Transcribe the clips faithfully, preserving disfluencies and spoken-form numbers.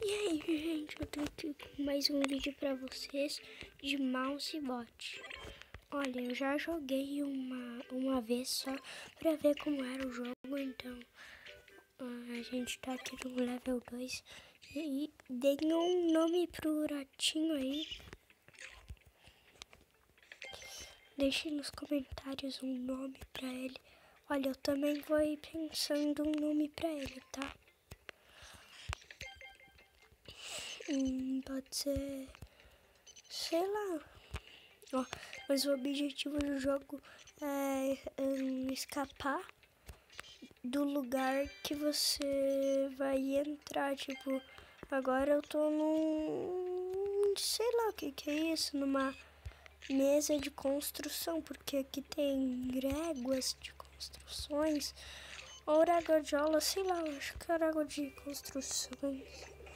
E aí, gente, eu tô aqui com mais um vídeo pra vocês de Mouse Bot. Olha, eu já joguei uma, uma vez só pra ver como era o jogo, então a gente tá aqui no level dois e dei um nome pro ratinho aí. Deixe nos comentários um nome pra ele. Olha, eu também vou ir pensando um nome pra ele, tá? Hum, pode ser, sei lá. Ó, mas o objetivo do jogo é um, escapar do lugar que você vai entrar. Tipo, agora eu tô num, sei lá o que que é isso, numa mesa de construção, porque aqui tem réguas de construções, ou régua, sei lá, acho que é régua de construções.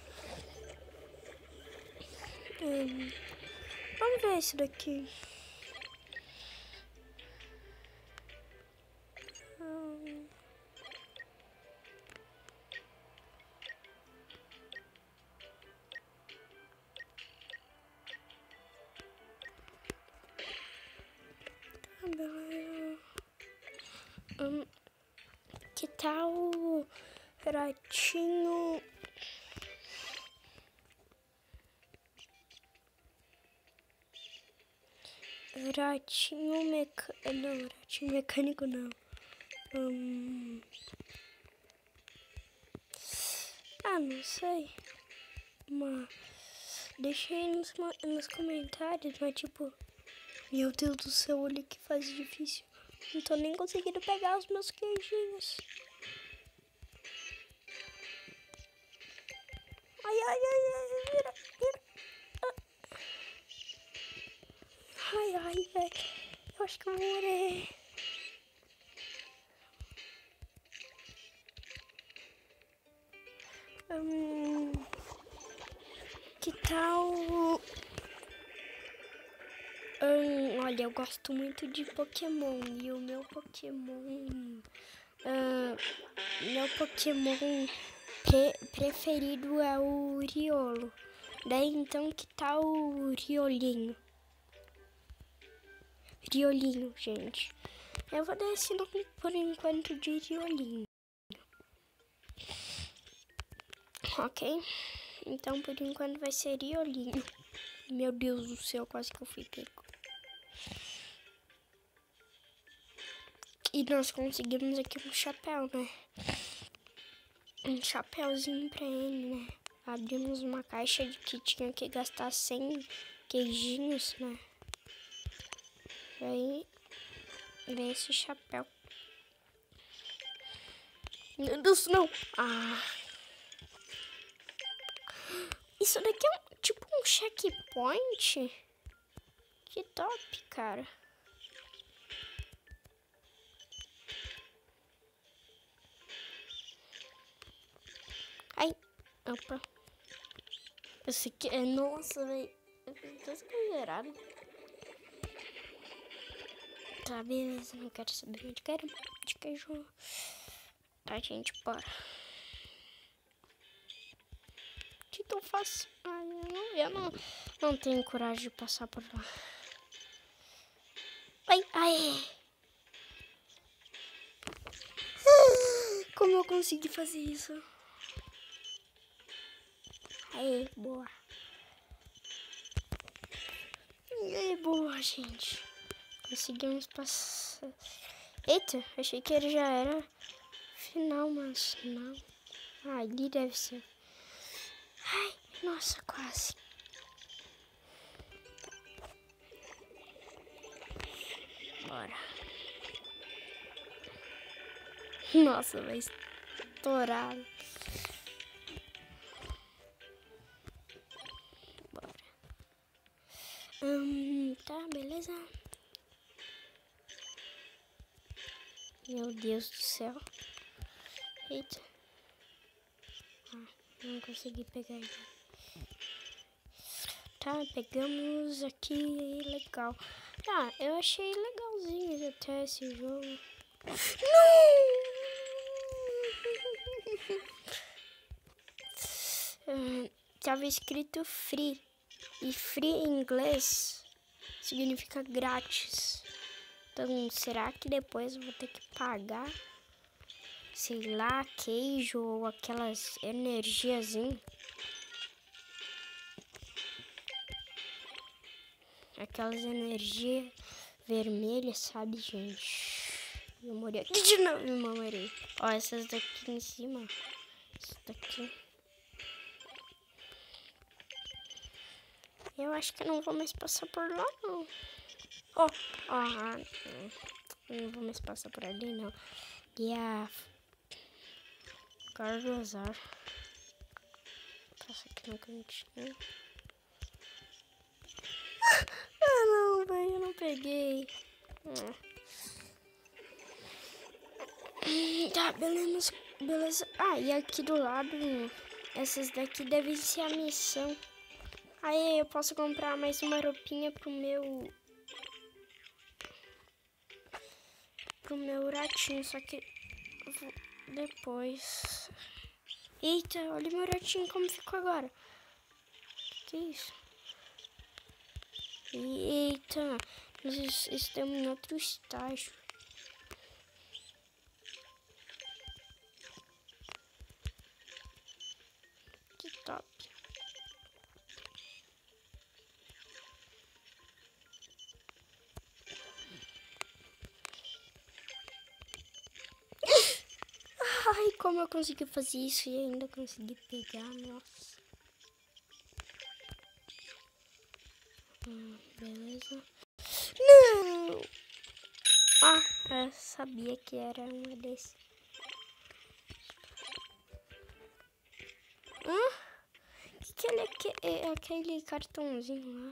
Hum, vamos ver esse daqui. Hum. Hum, que tal o ratinho? Ratinho mecânico. Não, ratinho mecânico não. Hum... Ah, não sei. Mas deixa aí nos, nos comentários, mas tipo, meu Deus do céu, olha que faz difícil. Não tô nem conseguindo pegar os meus queijinhos. Ai, ai, ai, ai, vira, vira. Ah. Ai, ai, ai. Eu acho que eu vou morrer. Hum, que tal... Hum, olha, eu gosto muito de Pokémon e o meu Pokémon... Uh, meu Pokémon pre preferido é o Riolo. Daí então que tal o Riolinho? Riolinho, gente. Eu vou dar esse nome por enquanto de Riolinho. Ok? Então por enquanto vai ser Riolinho. Meu Deus do céu, quase que eu fui pego. E nós conseguimos aqui um chapéu, né? Um chapéuzinho pra ele, né? Abrimos uma caixa de que tinha que gastar cem queijinhos, né? E aí, vem esse chapéu. Meu Deus, não! Ah! Isso daqui é um, tipo um checkpoint? Que top, cara! Ai! Opa! Esse aqui é... Nossa, velho! Eu fiz dois considerados. Tá, beleza. Não quero saber de quero de queijo. Tá, gente, bora. O que que eu faço? Ai, eu não, eu não, não tenho coragem de passar por lá. Ai, ai. Como eu consegui fazer isso? Aí, boa. Aí, boa, gente. Conseguimos passar. Eita, achei que ele já era final, mas não. Ah, ali deve ser. Ai, nossa, quase. Bora. Nossa, vai estourar. Bora. Hum, tá, beleza. Meu Deus do céu. Eita. Ah, não consegui pegar ele. Tá, pegamos aqui, legal. Ah, eu achei legalzinho até esse jogo. Não! hum, tava escrito free. E free em inglês significa grátis. Então, será que depois eu vou ter que pagar? Sei lá, queijo ou aquelas energiazinhas. Aquelas energias vermelhas, sabe, gente? Eu morri aqui de novo, eu morri. Ó, essas daqui em cima. Essa daqui. Eu acho que eu não vou mais passar por lá, não. Ó, ó. Não vou mais passar por ali, não. E a... Cara do azar. Passa aqui no cantinho. Ah, não, velho, eu não peguei. Hum. Tá, beleza, beleza. Ah, e aqui do lado, essas daqui devem ser a missão. Aí eu posso comprar mais uma roupinha pro meu... Pro meu ratinho, só que depois... Eita, olha meu ratinho como ficou agora. Que que é isso? Eita, nós estamos em outro estágio. Que top. Ai, como eu consegui fazer isso e ainda consegui pegar, nossa. Hum, beleza. Não! Ah, eu sabia que era uma desse. Hã? Que que ele é, que é aquele cartãozinho lá?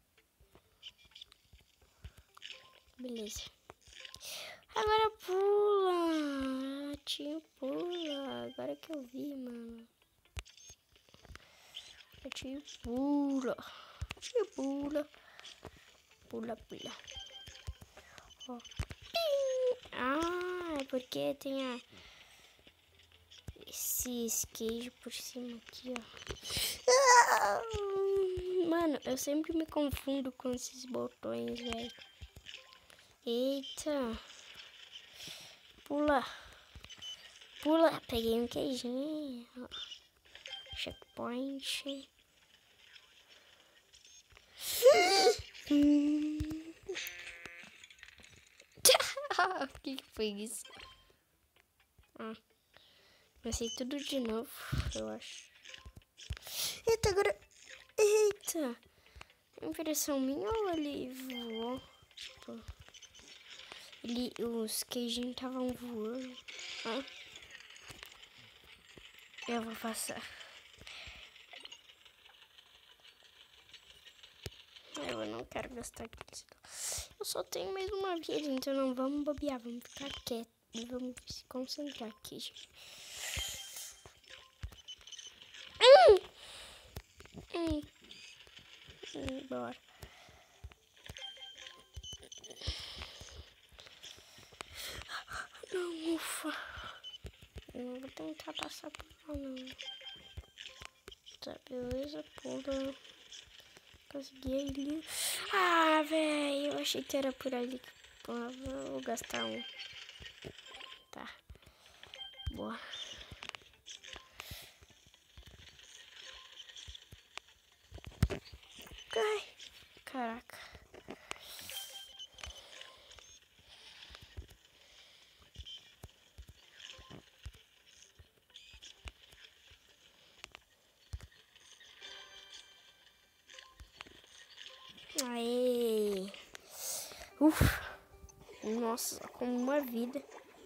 Beleza. Agora pula. Tio, pula. Agora que eu vi, mano. Tio, pula. Tio, pula. Pula, pula. Ó. Ah, é porque tem a... esses queijos por cima aqui, ó. Ah, mano, eu sempre me confundo com esses botões, velho. Eita. Pula. Pula. Peguei um queijinho. Checkpoint. Hum. O que foi isso? Ah. Comecei tudo de novo, eu acho. Eita, agora... Eita. Impressão minha ou ele voou? Tipo... Ele... Os queijinhos estavam voando. Ah. Eu vou passar. Eu não quero gastar aqui. Eu só tenho mais uma vida, então não vamos bobear. Vamos ficar quietos e vamos se concentrar aqui, gente. Hum. Hum. Hum, bora. Não, ufa. Eu não vou tentar passar por lá, não. Tá, beleza, pula. Consegui ali. Ah, velho, eu achei que era por ali. Pô, vou gastar um. Tá. Boa. Ai, caraca. Aê. Ufa. Nossa, com uma vida.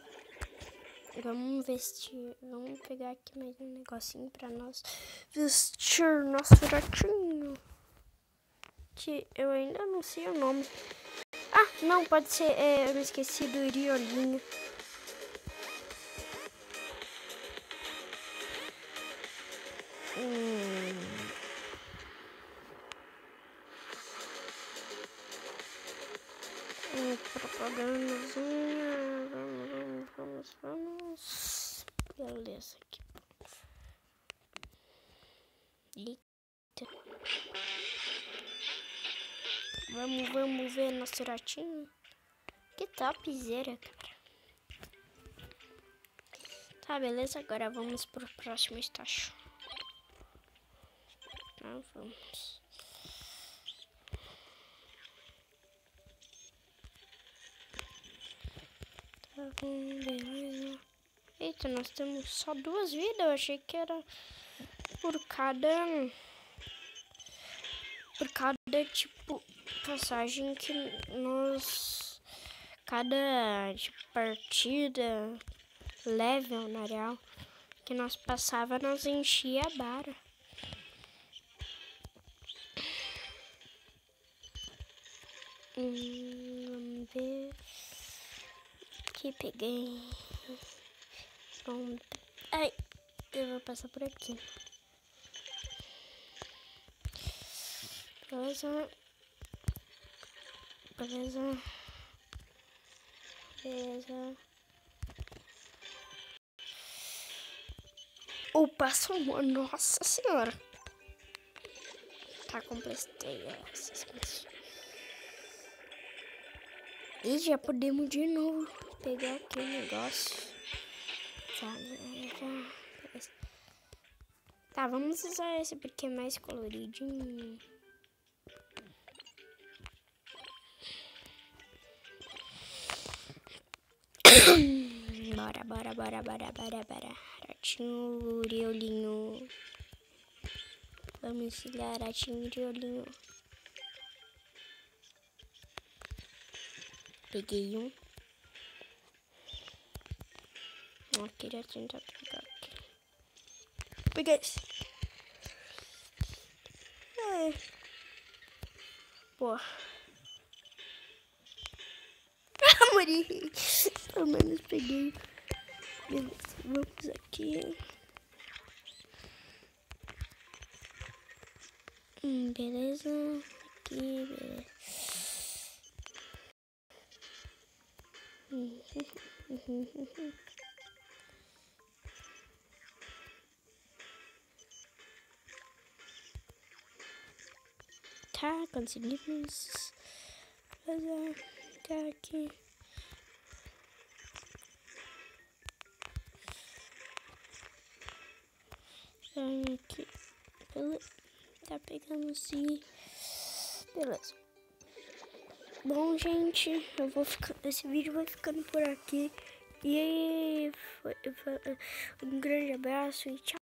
Vamos vestir. Vamos pegar aqui mais um negocinho pra nós vestir nosso ratinho. Que eu ainda não sei o nome. Ah, não, pode ser. É, eu me esqueci do Riolinho. Hum. Hum, propagandazinha. Vamos, vamos, vamos, vamos. Beleza aqui. Eita. Vamos, vamos ver nosso ratinho. Que topzera, cara. Tá, beleza. Agora vamos pro próximo estágio. Tá, vamos. Tá bom, beleza. Eita, nós temos só duas vidas. Eu achei que era por cada... Por cada, tipo, passagem que nós... Cada tipo, partida, level, na real, que nós passava, nós enchia a barra. Hum, vamos ver... Aqui, peguei... Ai, eu vou passar por aqui. Beleza. Beleza. Beleza. Ou passa uma, nossa senhora. Tá, completei essas coisas. E já podemos de novo pegar aqui o negócio. Tá, já. Tá, vamos usar esse porque é mais coloridinho. Bora, bora, bora, bora, bora, bora. Ratinho de olhinho. Vamos ensinar ratinho de olhinho. Peguei um. Não, queria tentar pegar aqui. Peguei esse. É. Boa. Ah, morri. Pelo menos peguei. Beleza, vamos aqui. Hum, beleza. Aqui, beleza. Uhum, uhum, uhum. Tá, conseguimos fazer tá aqui. Aqui. Beleza. Tá pegando sim. Beleza. Bom, gente, eu vou ficar, esse vídeo vai ficando por aqui. E aí, foi, foi, um grande abraço e tchau.